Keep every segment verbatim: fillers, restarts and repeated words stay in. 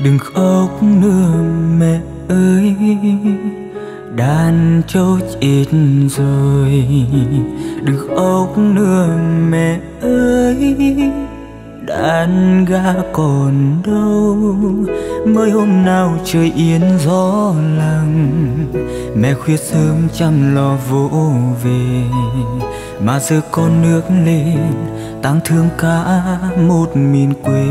Đừng khóc nữa mẹ ơi, đàn trâu chết rồi. Đừng khóc nữa mẹ ơi, đàn gà còn đâu. Mới hôm nào trời yên gió lặng, mẹ khuya sớm chăm lo vỗ về. Mà giờ con nước lên tang thương cả một miền quê.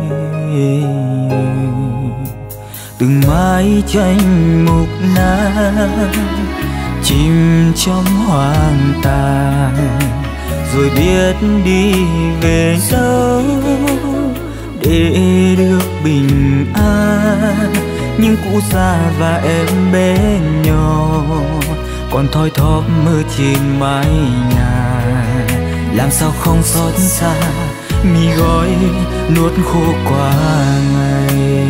Từng mái tranh mục nát chìm trong hoang tàn, rồi biết đi về đâu để được bình an. Nhưng cụ già và em bé nhỏ còn thoi thóp mơ trên mái nhà. Làm sao không xót xa mi gói nuốt khô qua ngày.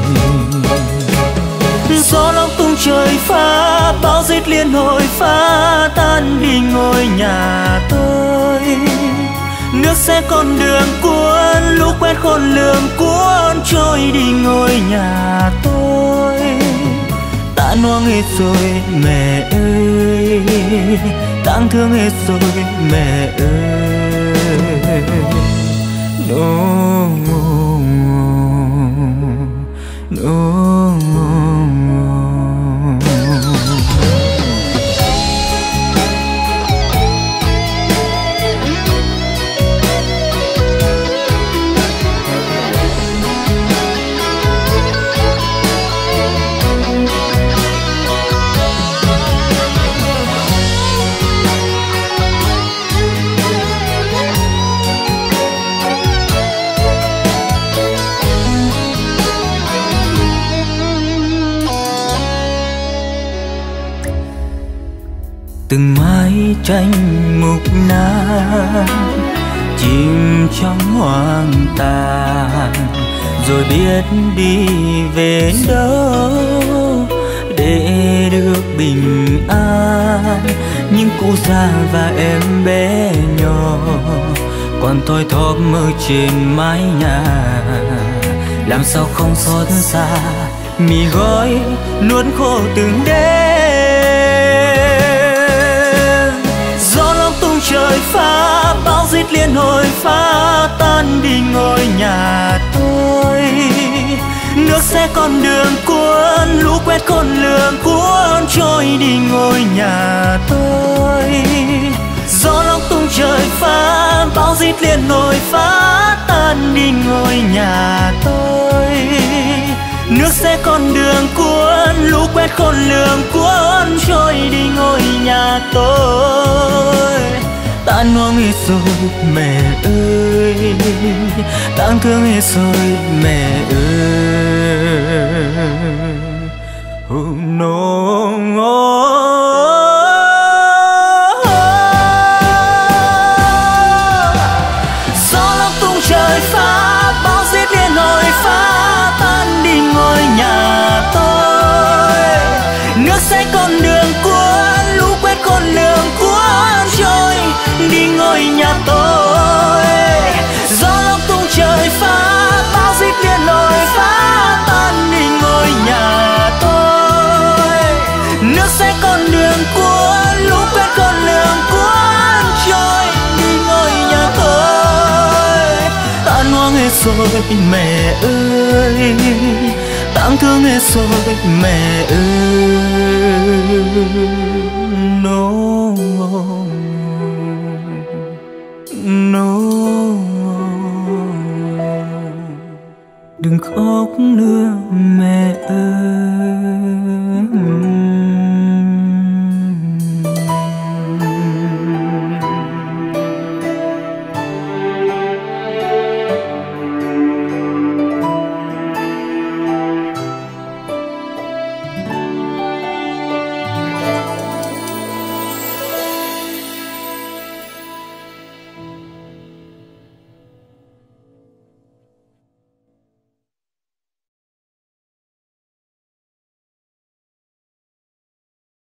Gió lóng tung trời phá, bão giết liên hồi phá tan đi ngôi nhà tôi. Nước sẽ còn đường cuốn, lũ quét khôn lường cuốn trôi đi ngôi nhà tôi. Đã nuông hết rồi mẹ ơi, tang thương hết rồi mẹ ơi. No, no, no. Từng mái tranh mục nát chìm trong hoang tàn, rồi biết đi về đâu để được bình an. Nhưng cụ già và em bé nhỏ còn thoi thóp mơ trên mái nhà. Làm sao không xót xa mì gói nuốt khô từng đêm. Trời phá, bão giết liên hồi phá tan đi ngôi nhà tôi. Nước sẽ còn đường cuốn, lũ quét khôn lường cuốn trôi đi ngôi nhà tôi. Gió lóng tung trời phá, bão giết liên hồi phá tan đi ngôi nhà tôi. Nước sẽ còn đường cuốn, lũ quét khôn lường cuốn trôi đi ngôi nhà tôi. Ta nuông hết rồi mẹ ơi, tang thương hết rồi mẹ ơi. Oh no, oh. Gió lóng tung trời phá, bão giết liên hồi phá tan đi ngôi nhà tôi. Nước sẽ còn đường cuốn, lũ quét khôn lường cuốn trôi đi ngôi nhà tôi. Gió lóng tung trời phá, bão giết liên hồi phá tan đi ngôi nhà tôi. Nước sẽ còn đường cuốn, lũ quét khôn lường cuốn trôi đi ngôi nhà tôi. Ta nuông hết rồi mẹ ơi, tang thương hết rồi mẹ ơi.